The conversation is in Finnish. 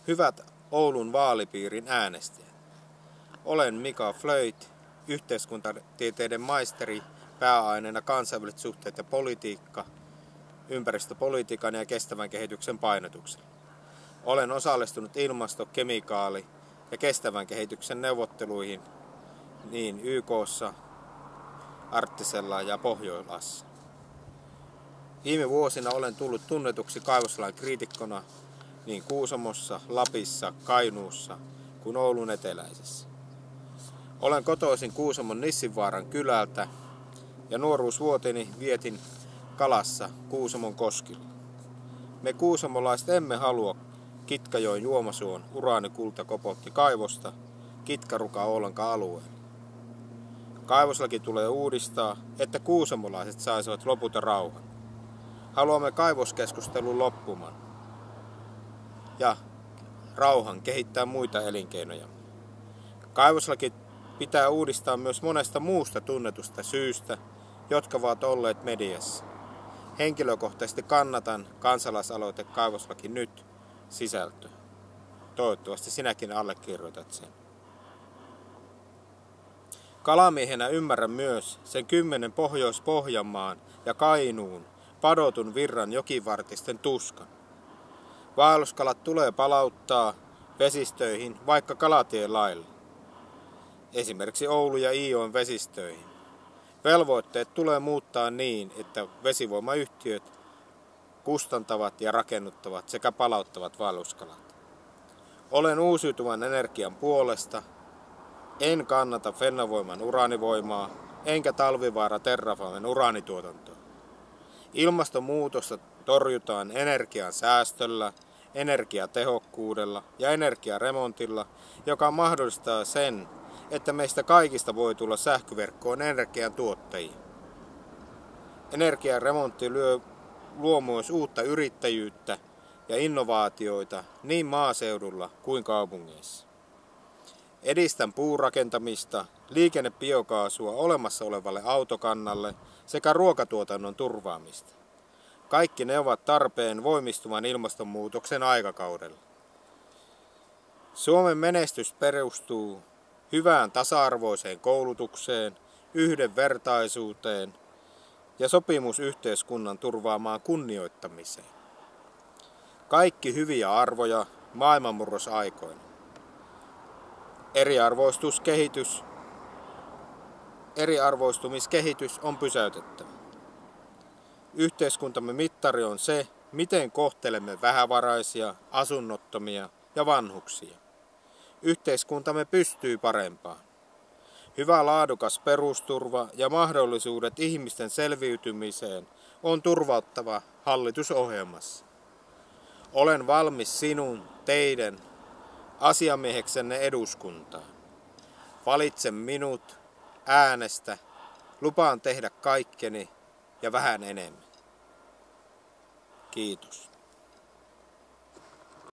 Hyvät Oulun vaalipiirin äänestäjät. Olen Mika Flöit, yhteiskuntatieteiden maisteri, pääaineena kansainväliset suhteet ja politiikka, ympäristöpolitiikan ja kestävän kehityksen painotuksella. Olen osallistunut ilmasto-, kemikaali- ja kestävän kehityksen neuvotteluihin niin YK:ssa, Arktisella ja Pohjolassa. Viime vuosina olen tullut tunnetuksi kaivoslain kriitikkona niin Kuusamossa, Lapissa, Kainuussa kuin Oulun eteläisessä. Olen kotoisin Kuusamon Nissinvaaran kylältä ja nuoruusvuoteni vietin kalassa Kuusamon koskilla. Me kuusamolaiset emme halua Kitkajoen juomasuon uraani-kulta-kobolttikaivosta Kitkaruka-Oulankaan alueelle. Kaivoslaki tulee uudistaa, että kuusamolaiset saisivat lopulta rauhan. Haluamme kaivoskeskustelun loppumaan ja rauhan kehittää muita elinkeinoja. Kaivoslaki pitää uudistaa myös monesta muusta tunnetusta syystä, jotka ovat olleet mediassa. Henkilökohtaisesti kannatan kansalaisaloite Kaivoslaki nyt -sisältöä. Toivottavasti sinäkin allekirjoitat sen. Kalamiehenä ymmärrän myös sen 10 Pohjois-Pohjanmaan ja Kainuun padotun virran jokivartisten tuskan. Vaelluskalat tulee palauttaa vesistöihin vaikka kalatielailla. Esimerkiksi Oulu- ja Iijoen vesistöihin. Velvoitteet tulee muuttaa niin, että vesivoimayhtiöt kustantavat ja rakennuttavat sekä palauttavat vaelluskalat. Olen uusiutuvan energian puolesta. En kannata Fennovoiman uraanivoimaa, enkä Talvivaara Terrafamen uraanituotantoa. Ilmastonmuutosta torjutaan energian säästöllä, energiatehokkuudella ja energiaremontilla, joka mahdollistaa sen, että meistä kaikista voi tulla sähköverkkoon energian tuottajia. Energiaremontti luo myös uutta yrittäjyyttä ja innovaatioita niin maaseudulla kuin kaupungeissa. Edistän puurakentamista, liikennebiokaasua olemassa olevalle autokannalle sekä ruokatuotannon turvaamista. Kaikki ne ovat tarpeen voimistuvan ilmastonmuutoksen aikakaudella. Suomen menestys perustuu hyvään tasa-arvoiseen koulutukseen, yhdenvertaisuuteen ja sopimusyhteiskunnan turvaamaan kunnioittamiseen. Kaikki hyviä arvoja maailmanmurrosaikoina. Eriarvoistumiskehitys on pysäytettävä. Yhteiskuntamme mittari on se, miten kohtelemme vähävaraisia, asunnottomia ja vanhuksia. Yhteiskuntamme pystyy parempaan. Hyvä laadukas perusturva ja mahdollisuudet ihmisten selviytymiseen on turvattava hallitusohjelmassa. Olen valmis teidän asiamieheksenne eduskuntaan. Valitse minut, äänestä, lupaan tehdä kaikkeni ja vähän enemmän. Kiitos.